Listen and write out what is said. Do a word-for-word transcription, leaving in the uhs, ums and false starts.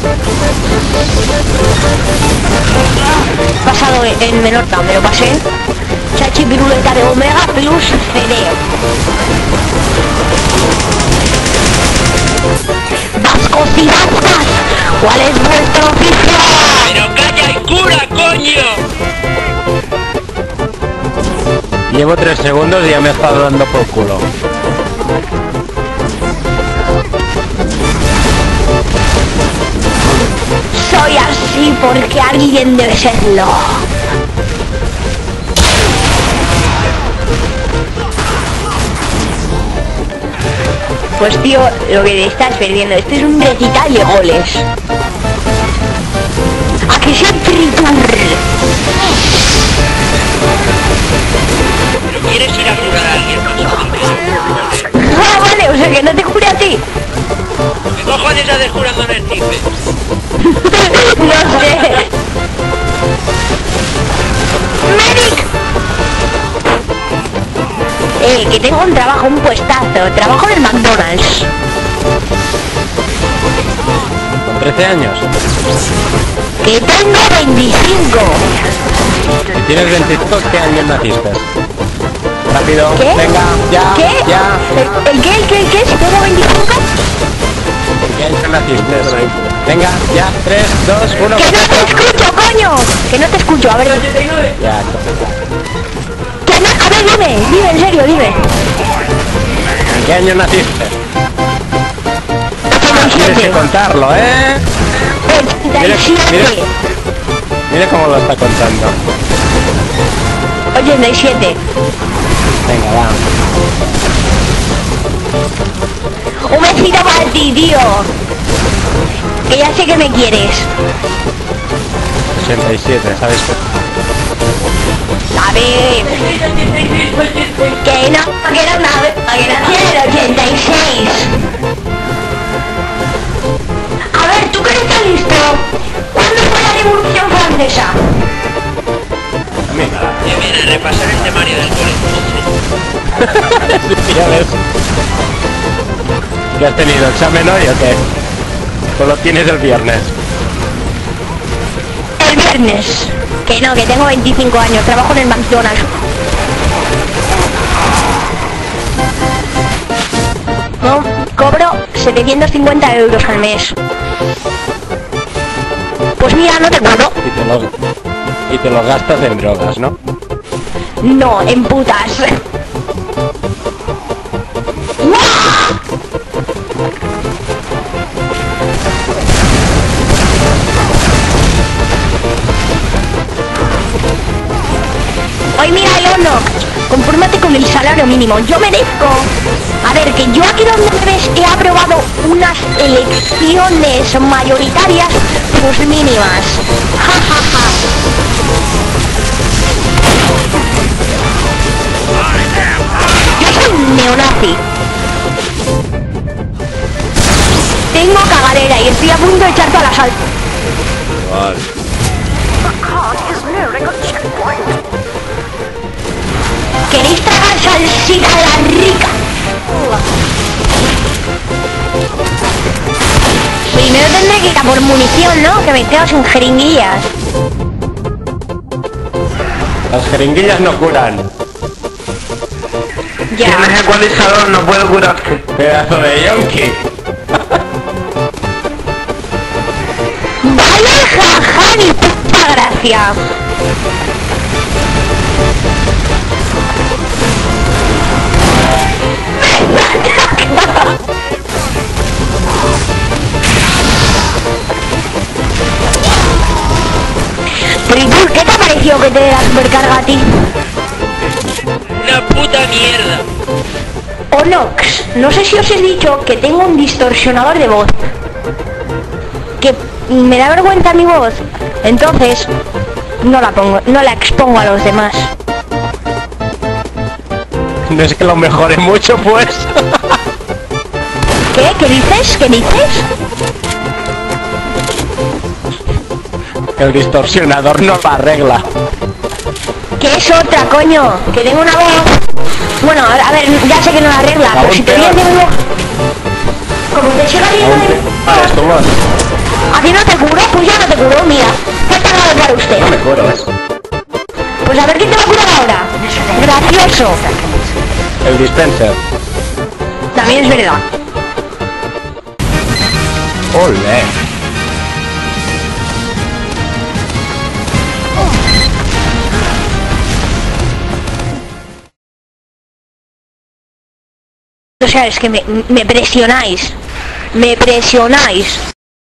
Pasado en Menorca, me lo pasé. Chachi piruleta de Omega plus C D. ¡Vascos y vascas! ¿Cuál es vuestro oficio? ¡Pero calla el cura, coño! Llevo tres segundos y ya me he estado dando por culo. Soy así porque alguien debe serlo. Pues tío, lo que te estás perdiendo, este es un recital de goles. ¿A que sea tritur? ¿Pero quieres ir a jurar a alguien más? Ah, vale, o sea que no te jure a ti. ¿Qué cojones haces jurando en el tipe? No sé. ¡Medic! Eh, que tengo un trabajo, un puestazo. Trabajo en el McDonald's. Con trece años. Que tengo veinticinco. Si tienes veinticinco, ¿qué años naciste? Rápido. ¿Qué? Venga, ya, ¿Qué? ya. ¿El, el qué? ¿El qué? ¿El qué? ¿Si tengo veinticinco? ¿Qué años naciste? Venga, ya, tres, dos, uno. ¡Que no te escucho, coño! Que no te escucho, a ver. Ya, Que no, a ver, dime, dime, en serio, dime. ¿en qué año naciste? Tienes que contarlo, ¿eh? ochenta y siete. Mira cómo lo está contando. ochenta y siete. Venga, va. Un besito para ti, tío. Que ya sé que me quieres. ochenta y siete, ¿sabes qué? A ver. Que no, que no, que nací en el ochenta y seis. A ver, ¿tú crees que listo? ¿Cuándo fue la Revolución Francesa? Amiga. Ya viene a repasar el temario del colegio. Sí, ya ves. ¿Qué has tenido? ¿Examen hoy o qué? ¿O lo tienes el viernes? El viernes. Que no, que tengo veinticinco años, trabajo en el McDonald's. No, cobro setecientos cincuenta euros al mes. Pues mira, no te cobro. Y te los, y te los gastas en drogas, ¿no? No, en putas. Oye, mira, Leono, confórmate con el salario mínimo. Yo merezco. A ver, que yo aquí donde me ves he aprobado unas elecciones mayoritarias pues mínimas. Ja, ja, ja. Yo soy un neonazi. Tengo cagadera y estoy a punto de echar toda la sal. Vale. ¿Queréis tragar salsita a la rica? Primero tendré que ir a por munición, ¿no? Que me quedo sin jeringuillas. Las jeringuillas no curan. Ya. Tienes ecualizador, no puedo curarte. Pedazo de yonki. Vaya jaja, ni puta gracia. Tritur, ¿qué te ha parecido que te dé la supercarga a ti? Una puta mierda. Onox, no sé si os he dicho que tengo un distorsionador de voz. Que me da vergüenza mi voz. Entonces, no la pongo, no la expongo a los demás. No es que lo mejore mucho, pues. ¿Qué? ¿Qué dices? ¿Qué dices? El distorsionador no lo arregla. ¿Qué es otra, coño? Que tengo una voz... Bueno, a ver, ya sé que no la arregla, pero Aún si te peor. ríes de mi voz... Como te siga riendo de... Ah, es tu voz. ¿A ti no te curo, pues ya no te curo, mira. Falta nada para usted. No me curo, ¿eh? Pues a ver quién te va a curar ahora. Gracioso. El dispenser. También es verdad. Ole. O sea, es que me, me presionáis. Me presionáis.